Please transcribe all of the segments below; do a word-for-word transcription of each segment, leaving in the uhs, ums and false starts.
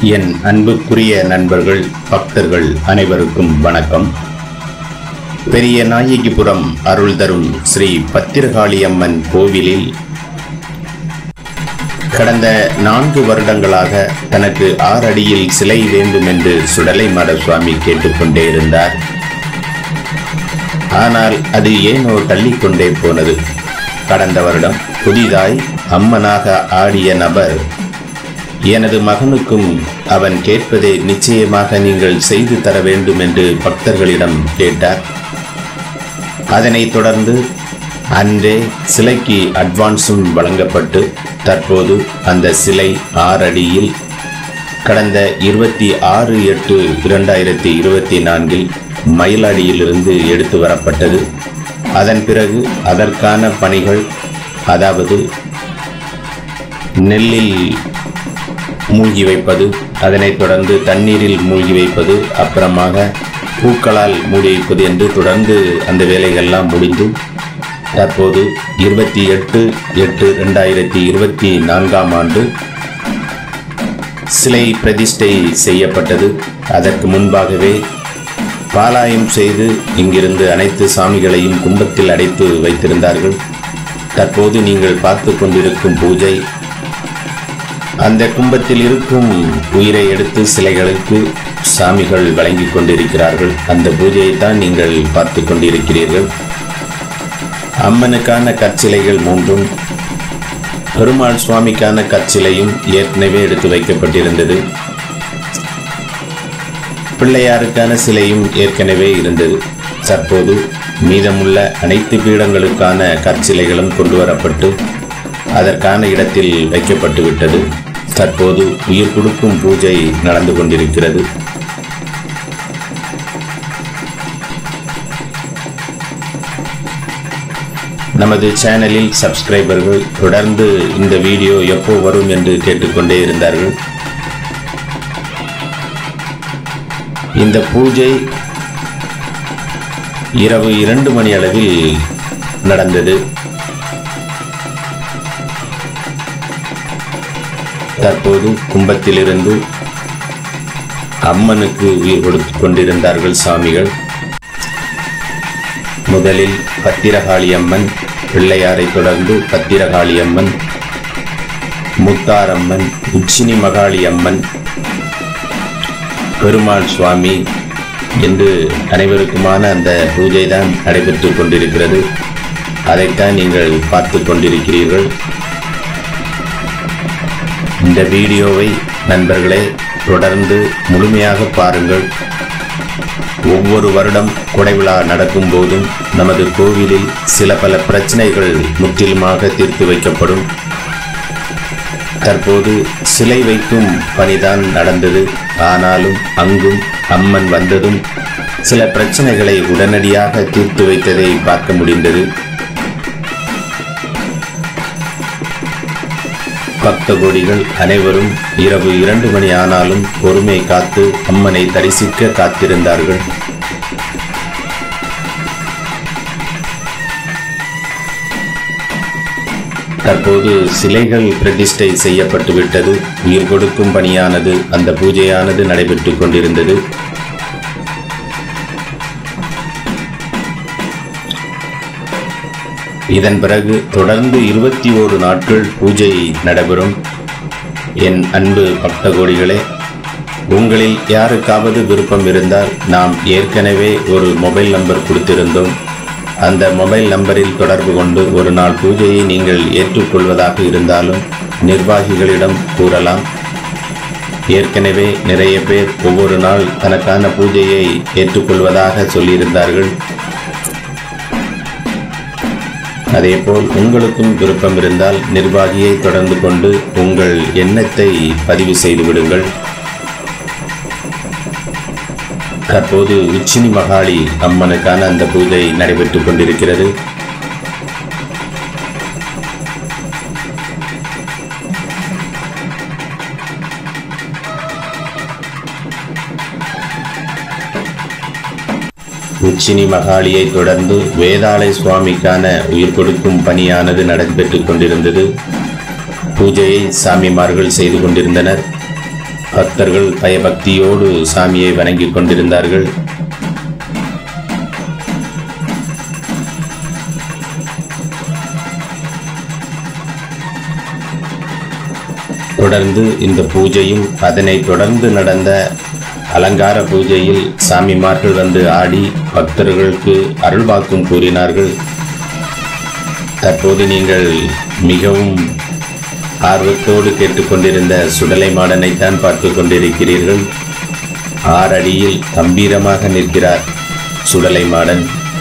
என் அன்புக்குரிய நண்பர்கள், பக்தர்கள் அனைவருக்கும் வணக்கம். பெரிய நாயகிபுரம் அருள் தரும் ஸ்ரீ பத்திரகாளியம்மன் கோவிலில் கடந்த நான்கு வருடங்களாக தனக்கு ஆறு அடியில் சிலை வேண்டும் என்று சுடலைமாட சுவாமி கேட்டுக்கொண்டே இருந்தார். ஆனால் அது ஏனோ தள்ளிக்கொண்டே போனது. கடந்த வருடம் புதிதாய் அம்மனாக ஆடிய நபர், எனது மகனுக்கும் அவன் கேட்பதை நிச்சயமாக நீங்கள் செய்து தர வேண்டும் என்று பக்தர்களிடம் கேட்டார். அதனைத் தொடர்ந்து அன்றே சிலைக்கு அட்வான்ஸும் வழங்கப்பட்டு தற்போது அந்த சிலை ஆறடியில் கடந்த இருபத்தி ஆறு எட்டு இரண்டாயிரத்தி இருபத்தி நான்கில் மயிலாடியிலிருந்து எடுத்து வரப்பட்டது. அதன் பிறகு அதற்கான பணிகள், அதாவது நெல்லில் மூழ்கி வைப்பது, அதனைத் தொடர்ந்து தண்ணீரில் மூழ்கி வைப்பது, அப்புறமாக பூக்களால் மூடி வைப்பது என்று தொடர்ந்து அந்த வேலைகள்லாம் முடிந்து தற்போது இருபத்தி எட்டு எட்டு இரண்டாயிரத்தி இருபத்தி நான்காம் ஆண்டு சிலை பிரதிஷ்டை செய்யப்பட்டது. அதற்கு முன்பாகவே பாலாயம் செய்து இங்கிருந்து அனைத்து சாமிகளையும் கும்பத்தில் அடைத்து வைத்திருந்தார்கள். தற்போது நீங்கள் பார்த்து கொண்டிருக்கும் பூஜை, அந்த கும்பத்தில் இருக்கும் உயிரை எடுத்து சிலைகளுக்கு சாமிகள் வழங்கி கொண்டிருக்கிறார்கள். அந்த பூஜையை தான் நீங்கள் பார்த்து கொண்டிருக்கிறீர்கள். அம்மனுக்கான கற்சிலைகள் மூன்றும், பெருமாள் சுவாமிக்கான கற்சிலையும் ஏற்கனவே எடுத்து வைக்கப்பட்டிருந்தது. பிள்ளையாருக்கான சிலையும் ஏற்கனவே இருந்தது. தற்போது மீதமுள்ள அனைத்து பீடங்களுக்கான கற்சிலைகளும் கொண்டு வரப்பட்டு அதற்கான இடத்தில் வைக்கப்பட்டு விட்டது. தற்போது உயிர் கொடுக்கும் பூஜை நடந்து கொண்டிருக்கிறது. நமது சேனலில் சப்ஸ்கிரைபர்கள் தொடர்ந்து இந்த வீடியோ எப்போ வரும் என்று கேட்டுக்கொண்டே இருந்தார்கள். இந்த பூஜை இரவு இரண்டு மணி அளவில் நடந்தது. தற்போது கும்பத்திலிருந்து அம்மனுக்கு உயிர் கொடுத்து கொண்டிருந்தார்கள் சாமிகள். முதலில் பத்திரகாளியம்மன், பிள்ளையாரை தொடர்ந்து பத்திரகாளியம்மன், முத்தாரம்மன், உச்சினி மகாளியம்மன், பெருமாள் சுவாமி என்று அனைவருக்குமான அந்த பூஜை தான் நடைபெற்று கொண்டிருக்கிறது. அதைத்தான் நீங்கள் பார்த்து கொண்டிருக்கிறீர்கள். இந்த வீடியோவை நண்பர்களே தொடர்ந்து முழுமையாக பாருங்கள். ஒவ்வொரு வருடம் கொடைவிழா நடக்கும் போதும் நமது கோவிலில் சில பல பிரச்சனைகள் முற்றிலுமாக தீர்த்து வைக்கப்படும். தற்போது சிலை வைக்கும் பணிதான் நடந்தது. ஆனாலும் அங்கும் அம்மன் வந்ததும் சில பிரச்சனைகளை உடனடியாக தீர்த்து வைத்ததை பார்க்க முடிந்தது. பக்த கோடிகள் அனைவரும் இரவு இரண்டு மணி ஆனாலும் பொறுமை காத்து அம்மனை தரிசிக்க காத்திருந்தார்கள். தற்போது சிலைகள் பிரதிஷ்டை செய்யப்பட்டு விட்டது. உயிர் கொடுக்கும் பணியானது, அந்த பூஜையானது நடைபெற்று கொண்டிருந்தது. இதன் பிறகு தொடர்ந்து இருபத்தி ஓரு நாட்கள் பூஜை நடைபெறும். என் அன்பு பக்த கோடிகளே, உங்களில் யாருக்காவது விருப்பம் இருந்தால் நாம் ஏற்கனவே ஒரு மொபைல் நம்பர் கொடுத்திருந்தோம். அந்த மொபைல் நம்பரில் தொடர்பு கொண்டு ஒரு நாள் பூஜையை நீங்கள் ஏற்றுக்கொள்வதாக இருந்தாலும் நிர்வாகிகளிடம் கூறலாம். ஏற்கனவே நிறைய பேர் ஒவ்வொரு நாள் தனக்கான பூஜையை ஏற்றுக்கொள்வதாக சொல்லியிருந்தார்கள். அதேபோல் உங்களுக்கும் விருப்பம் இருந்தால் நிர்வாகியை தொடர்ந்து கொண்டு உங்கள் எண்ணத்தை பதிவு செய்து விடுங்கள். தற்போது உச்சினி மகாளி அம்மனுக்கான அந்த பூஜை நடைபெற்றுக் கொண்டிருக்கிறது. உச்சினி மகாளியை தொடர்ந்து வேதாளை சுவாமிக்கான உயிர் கொடுக்கும் பணியானது நடைபெற்றுக் கொண்டிருந்தது. பூஜையை சாமிமார்கள் செய்து கொண்டிருந்தனர். பக்தர்கள் பயபக்தியோடு சாமியை வணங்கிக் கொண்டிருந்தார்கள். தொடர்ந்து இந்த பூஜையும் அதனை தொடர்ந்து நடந்த அலங்கார பூஜையில் சாமிமார்கள் வந்து ஆடி பக்தர்களுக்கு அருள்வாக்கும் கூறினார்கள். தற்போது நீங்கள் மிகவும் ஆர்வத்தோடு கேட்டுக்கொண்டிருந்த சுடலை மாடனைத்தான் பார்த்து கொண்டிருக்கிறீர்கள். ஆறடியில் கம்பீரமாக நிற்கிறார் சுடலை மாடன்.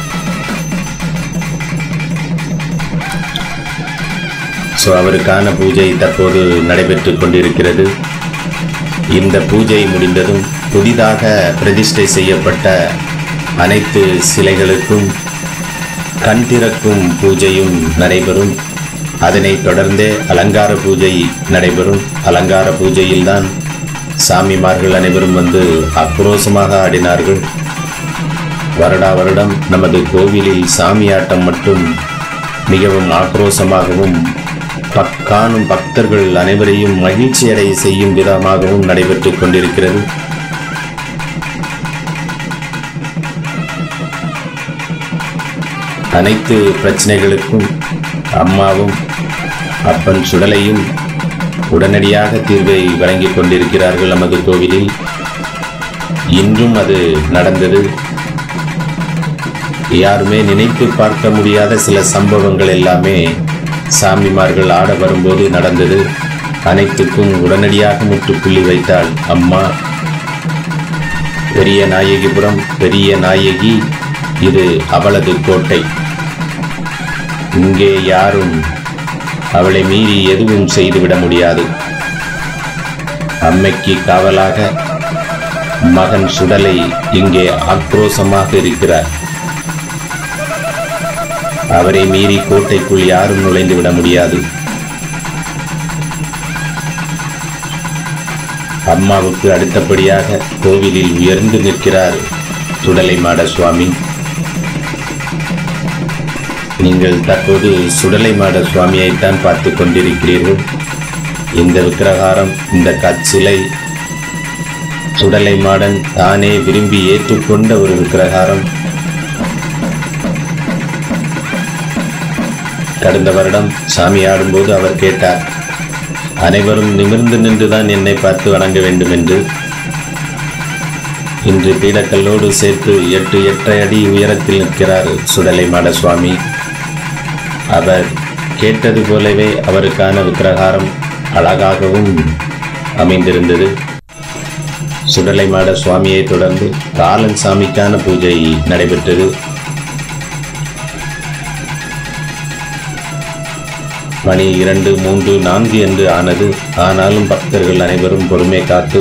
ஸோ அவருக்கான பூஜை தற்போது நடைபெற்று கொண்டிருக்கிறது. இந்த பூஜை முடிந்ததும் புதிதாக பிரதிஷ்டை செய்யப்பட்ட அனைத்து சிலைகளுக்கும் கண் திறக்கும் பூஜையும் நடைபெறும். அதனைத் தொடர்ந்தே அலங்கார பூஜை நடைபெறும். அலங்கார பூஜையில்தான் சாமிமார்கள் அனைவரும் வந்து ஆக்ரோஷமாக ஆடினார்கள். வருடா வருடம் நமது கோவிலில் சாமியாட்டம் மட்டும் மிகவும் ஆக்ரோஷமாகவும் காணும் பக்தர்கள் அனைவரையும் மகிழ்ச்சியடைய செய்யும் விதமாகவும் நடைபெற்றுக் கொண்டிருக்கிறது. அனைத்து பிரச்சனைகளுக்கும் அம்மாவும் அப்பன் சுடலையும் உடனடியாக தீர்வை வழங்கிக் கொண்டிருக்கிறார்கள் நமது கோவிலில். இன்றும் அது நடந்தது. யாருமே நினைத்து பார்க்க முடியாத சில சம்பவங்கள் எல்லாமே சாமிமார்கள் ஆட வரும்போது நடந்தது. அனைத்துக்கும் உடனடியாக முற்றுப்புள்ளி வைத்தாள் அம்மா. பெரிய நாயகிபுரம் பெரிய நாயகி, இது அவளது கோட்டை. இங்கே யாரும் அவளை மீறி எதுவும் செய்துவிட முடியாது. அம்மைக்கு காவலாக மகன் சுடலை இங்கே ஆக்ரோஷமாக இருக்கிறார். அவரை மீறி கோட்டைக்குள் யாரும் நுழைந்து விட முடியாது. அம்மாவுக்கு அடுத்தபடியாக கோவிலில் உயர்ந்து நிற்கிறார் சுடலை மாட சுவாமி. நீங்கள் தற்போது சுடலை மாட சுவாமியைத்தான் பார்த்து கொண்டிருக்கிறீர்கள். இந்த விக்கிரகாரம், இந்த கற்சிலை சுடலை மாடன் தானே விரும்பி ஏற்றுக்கொண்ட ஒரு விக்கிரகாரம். கடந்த வருடம் சாமி ஆடும்போது அவர் கேட்டார், அனைவரும் நிமிர்ந்து நின்றுதான் என்னை பார்த்து வணங்க வேண்டும் என்று. இன்று பீடக்கல்லோடு சேர்த்து எட்டு எட்டரை அடி உயரத்தில் நிற்கிறார் சுடலை மாட சுவாமி. அவர் கேட்டது போலவே அவருக்கான விக்கிரகாரம் அழகாகவும் அமைந்திருந்தது. சுடலை மாட சுவாமியை தொடர்ந்து காலன் சாமிக்கான பூஜை நடைபெற்றது. மணி இரண்டு மூன்று நான்கு என்று ஆனது. ஆனாலும் பக்தர்கள் அனைவரும் பொறுமை காத்து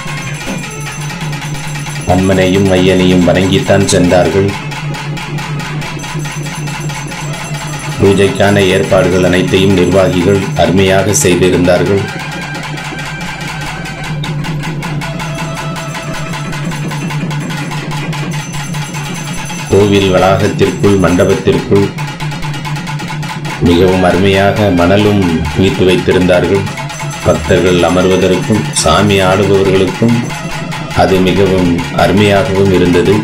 அம்மனையும் ஐயனையும் வணங்கித்தான் சென்றார்கள். பூஜைக்கான ஏற்பாடுகள் அனைத்தையும் நிர்வாகிகள் அருமையாக செய்திருந்தார்கள். கோவில் வளாகத்திற்குள் மண்டபத்திற்குள் மிகவும் அருமையாக மணலும் குவித்து வைத்திருந்தார்கள். பக்தர்கள் அமர்வதற்கும் சாமி ஆடுபவர்களுக்கும் அது மிகவும் அருமையாகவும் இருந்தது.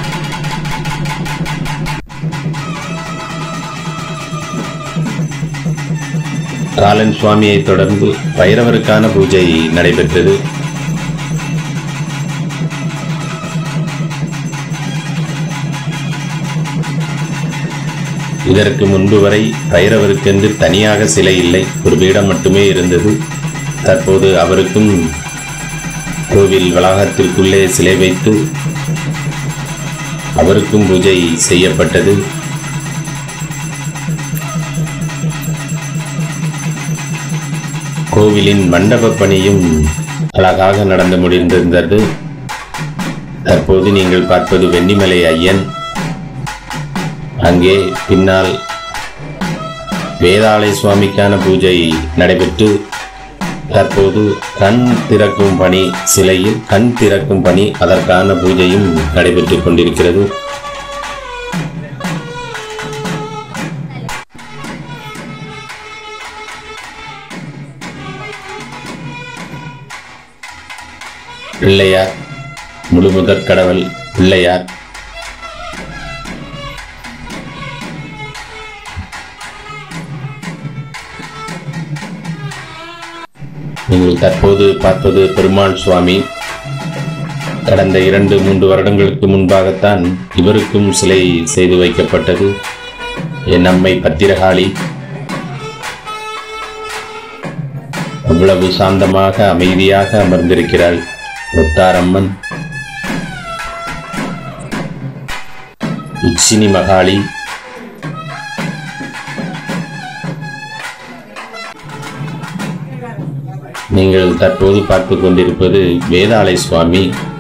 காலன் சுவாமியை தொடர்ந்து பைரவருக்கான பூஜை நடைபெற்றது. இதற்கு முன்பு வரை பைரவருக்கென்று தனியாக சிலை இல்லை, ஒரு பீடம் மட்டுமே இருந்தது. தற்போது அவருக்கும் கோவில் வளாகத்திற்குள்ளே சிலை வைத்து அவருக்கும் பூஜை செய்யப்பட்டது. கோவிலின் மண்டப பணியும் அழகாக நடந்து முடிந்திருந்தது. தற்போது நீங்கள் பார்ப்பது வெண்ணிமலை ஐயன். அங்கே பின்னால் வேதாளை சுவாமிக்கான பூஜை நடைபெற்று தற்போது கண் திறக்கும் பணி, சிலையில் கண் திறக்கும் பணி, அதற்கான பூஜையும் நடைபெற்றுக் கொண்டிருக்கிறது. பிள்ளையார், முழுமுதற் கடவுள் பிள்ளையார். நீங்கள் தற்போது பார்ப்பது பெருமாள் சுவாமி. கடந்த இரண்டு மூன்று வருடங்களுக்கு முன்பாகத்தான் இவருக்கும் சிலை செய்து வைக்கப்பட்டது. என் அம்மை பத்திரகாளி அவ்வளவு சாந்தமாக அமைதியாக அமர்ந்திருக்கிறாள். முத்தாரம்மன், உச்சினி மகாளி, நீங்கள் தற்போது பார்த்து கொண்டிருப்பது வேதாளை சுவாமி.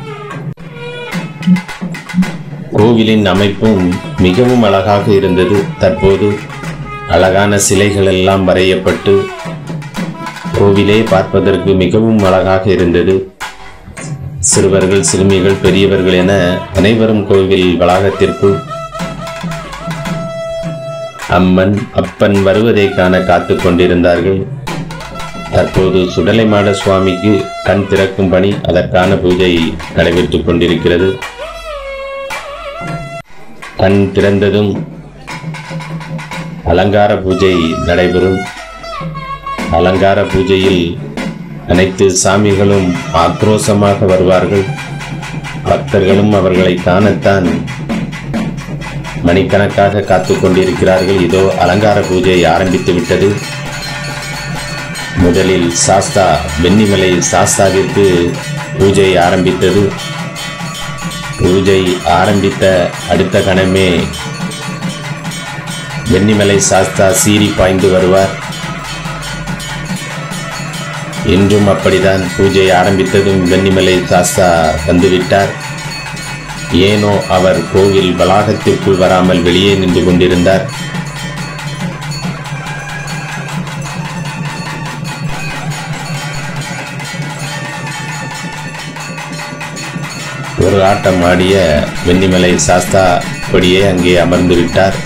கோவிலின் அமைப்பும் மிகவும் அழகாக இருந்தது. தற்போது அழகான சிலைகள் எல்லாம் வரையப்பட்டு கோவிலே பார்ப்பதற்கு மிகவும் அழகாக இருந்தது. சிறுவர்கள், சிறுமிகள், பெரியவர்கள் என அனைவரும் கோவில் வளாகத்திற்கு அம்மன், அப்பன் வருவதை காண காத்து கொண்டிருந்தார்கள். தற்போது சுடலைமாட சுவாமிக்கு கண் திறக்கும் பணி, அதற்கான பூஜை நடைபெற்றுக் கொண்டிருக்கிறது. கண் திறந்ததும் அலங்கார பூஜை நடைபெறும். அலங்கார பூஜையில் அனைத்து சாமிகளும் ஆக்ரோஷமாக வருவார்கள். பக்தர்களும் அவர்களை காணத்தான் மணிக்கணக்காக காத்து கொண்டிருக்கிறார்கள். இதோ அலங்கார பூஜை ஆரம்பித்து விட்டது. முதலில் சாஸ்தா, வெண்ணிமலை சாஸ்தாவிற்கு பூஜை ஆரம்பித்தது. பூஜை ஆரம்பித்த அடுத்த கணமே வெண்ணிமலை சாஸ்தா சீறி பாய்ந்து வருவார். இன்றும் அப்படிதான். பூஜை ஆரம்பித்ததும் வெண்ணிமலை சாஸ்தா வந்துவிட்டார். ஏனோ அவர் கோவில் வளாகத்திற்குள் வராமல் வெளியே நின்று கொண்டிருந்தார். ஒரு ஆட்டம் ஆடிய வெண்ணிமலை சாஸ்தா அப்படியே அங்கே அமர்ந்து விட்டார்.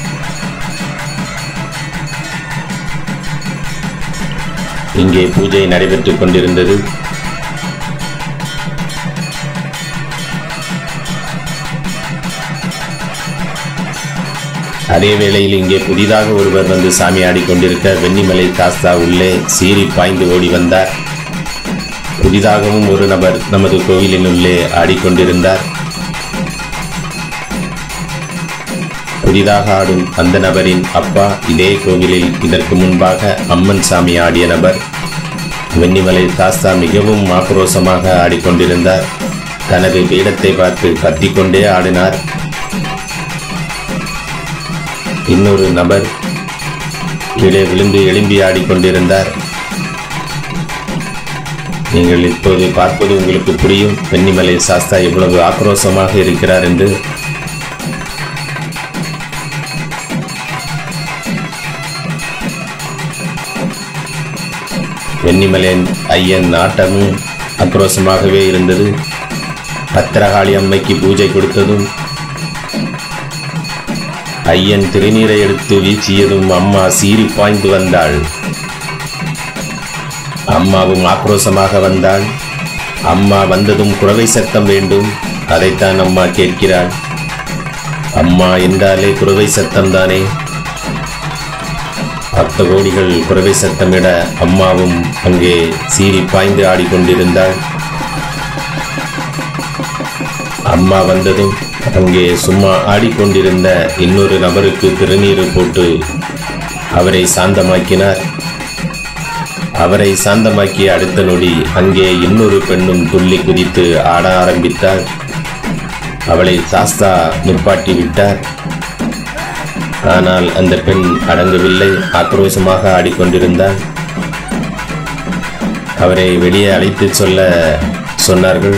இங்கே பூஜை நடைபெற்றுக் கொண்டிருந்தது. அதே வேளையில் இங்கே புதிதாக ஒருவர் வந்து சாமி ஆடிக்கொண்டிருக்க வெண்ணிமலை சாஸ்தா உள்ளே சீறி பாய்ந்து ஓடி வந்தார். புதிதாகவும் ஒரு நபர் நமது கோவிலின் உள்ளே ஆடிக்கொண்டிருந்தார். புதிதாக ஆடும் அந்த நபரின் அப்பா இதே கோவிலில் இதற்கு முன்பாக அம்மன் சாமி ஆடிய நபர். வெண்ணிமலை சாஸ்தா மிகவும் ஆக்ரோஷமாக ஆடிக்கொண்டிருந்தார். தனது பீடத்தை பார்த்து கத்திக்கொண்டே ஆடினார். இன்னொரு நபர் கீழே விழுந்து எழும்பி ஆடிக்கொண்டிருந்தார். நீங்கள் இப்போது பார்ப்பது உங்களுக்கு புரியும் வெண்ணிமலை சாஸ்தா எவ்வளவு ஆக்ரோஷமாக இருக்கிறார் என்று. வெண்ணிமலையின் ஐயன் ஆட்டமும் ஆக்ரோஷமாகவே இருந்தது. பத்திரகாளி அம்மைக்கு பூஜை கொடுத்ததும் ஐயன் திருநீரை எடுத்து வீசியதும் அம்மா சீறி பாய்ந்து வந்தாள். அம்மாவும் ஆக்ரோஷமாக வந்தாள். அம்மா வந்ததும் குரவை சத்தம் வேண்டும். அதைத்தான் அம்மா கேட்கிறாள். அம்மா என்றாலே குரவை சத்தம்தானே. பக்த கோடிகள் குரவை சத்தமிட அம்மாவும் அங்கே சீறி பாய்ந்து ஆடிக்கொண்டிருந்தாள். அம்மா வந்ததும் அங்கே சும்மா ஆடிக்கொண்டிருந்த இன்னொரு நபருக்கு திருநீர் போட்டு அவரை சாந்தமாக்கினார். அவரை சாந்தமாக்கிய அடுத்த நொடி அங்கே இன்னொரு பெண்ணும் துள்ளி குதித்து ஆட ஆரம்பித்தார். அவளை சாஸ்தா நிப்பாட்டி விட்டார். ஆனால் அந்த பெண் அடங்கவில்லை. ஆக்ரோஷமாக ஆடிக்கொண்டிருந்தார். அவரை வெளியே அழைத்து சொல்ல சொன்னார்கள்.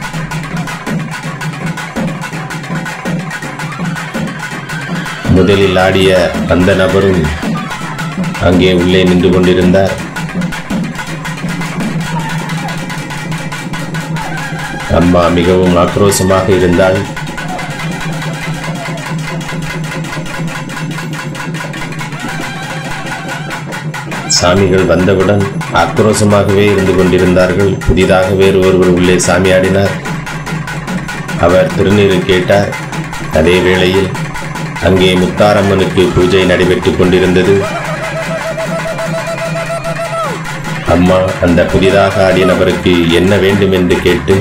முதலில் ஆடிய அந்த நபரும் அங்கே உள்ளே நின்று கொண்டிருந்தார். அம்மா மிகவும் ஆக்ரோஷமாக இருந்தாள். சாமிகள் வந்தவுடன் ஆக்ரோஷமாகவே இருந்து கொண்டிருந்தார்கள். புதிதாக வேறு ஒருவர் உள்ளே சாமியாடினார். அவர் திருநீறு கேட்டார். அதே வேளையில் அங்கே முத்தாரம்மனுக்கு பூஜை நடைபெற்றுக் கொண்டிருந்தது. அம்மா அந்த புதிதாக ஆடிய நபருக்கு என்ன வேண்டும் என்று கேட்டு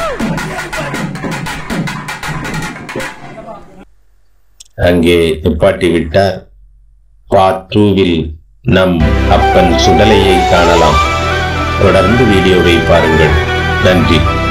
அங்கே நிப்பாட்டி விட்டார். பார்ட் டூவில் நம் அப்பன் சுடலையை காணலாம். தொடர்ந்து வீடியோவை பாருங்கள். நன்றி.